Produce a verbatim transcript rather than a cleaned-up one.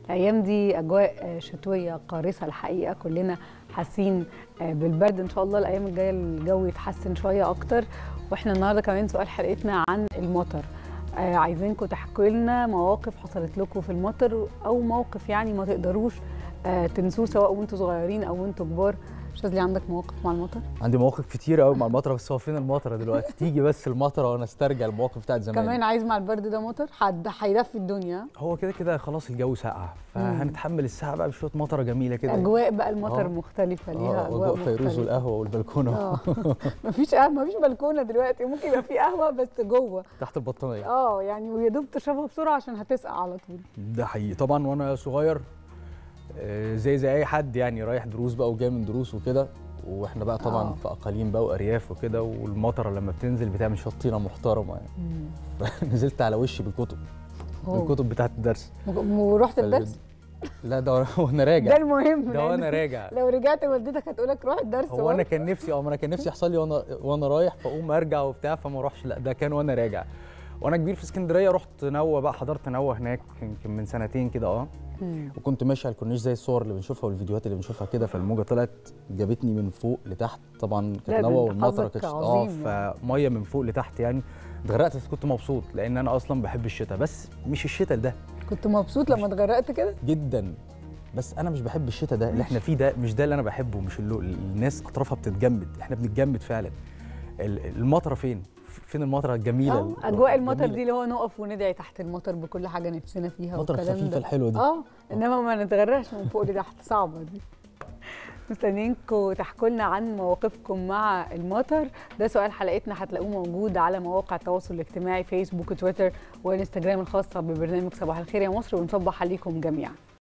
الايام دي اجواء شتويه قارصه الحقيقه، كلنا حاسين بالبرد. ان شاء الله الايام الجايه الجو يتحسن شويه اكتر. واحنا النهارده كمان سؤال حلقتنا عن المطر، عايزينكم تحكوا لنا مواقف حصلت لكم في المطر، او موقف يعني ما تقدروش تنسوه سواء وانتوا صغيرين او وانتوا كبار. شاذلي، عندك مواقف مع المطر؟ عندي مواقف كتير قوي مع المطره، بس هو فين المطره دلوقتي؟ تيجي بس المطره وانا استرجع المواقف بتاعت زمان. كمان عايز مع البرد ده مطر؟ حد هيدفي الدنيا. هو كده كده خلاص الجو ساقع، فهنتحمل الساعه بقى بشويه مطره جميله كده. اجواء بقى المطر أوه. مختلفه، ليها اجواء مختلفه. فيروز والقهوه والبلكونه. اه مفيش قهوه، مفيش بلكونه دلوقتي، ممكن يبقى في قهوه بس جوه تحت البطانيه. اه يعني ويا دوب تشربها بسرعه عشان هتسقع على طول. ده حقيقي. طبعا وانا صغير زي زي اي حد يعني رايح دروس بقى وجاي من دروس وكده، واحنا بقى طبعا أوه. في اقاليم بقى وارياف وكده، والمطره لما بتنزل بتعمل شطينه محترمه يعني. فنزلت على وشي بالكتب بالكتب بتاعت الدرس. ورحت الدرس؟ لا ده وانا راجع. ده المهم، ده وانا راجع. لو رجعت والدتك هتقولك روح الدرس. هو انا كان نفسي اه انا كان نفسي يحصل لي وانا وانا رايح فاقوم ارجع وبتاع فما اروحش، لا ده كان وانا راجع. وانا كبير في اسكندريه رحت نوه بقى، حضرت نوه هناك يمكن من سنتين كده اه وكنت ماشي على الكورنيش زي الصور اللي بنشوفها والفيديوهات اللي بنشوفها كده، فالموجه طلعت جابتني من فوق لتحت. طبعا كانت نوه والمطره كانت اه فميه من فوق لتحت يعني. اتغرقت بس كنت مبسوط لان انا اصلا بحب الشتاء، بس مش الشتاء ده. كنت مبسوط لما اتغرقت كده؟ جدا، بس انا مش بحب الشتاء ده اللي احنا فيه ده، مش ده اللي انا بحبه. مش اللي الناس اطرافها بتتجمد، احنا بنتجمد فعلا. المطره فين؟ فين المطره الجميله؟ اه اجواء المطر دي اللي هو نقف وندعي تحت المطر بكل حاجه نفسنا فيها، المطر الخفيفه الحلوه دي. اه انما ما نتغرقش من فوق لتحت، صعبه دي. مستنيينكم تحكوا لنا عن مواقفكم مع المطر. ده سؤال حلقتنا، هتلاقوه موجود على مواقع التواصل الاجتماعي فيسبوك وتويتر وانستجرام الخاصه ببرنامج صباح الخير يا مصر، ونصبح عليكم جميعا.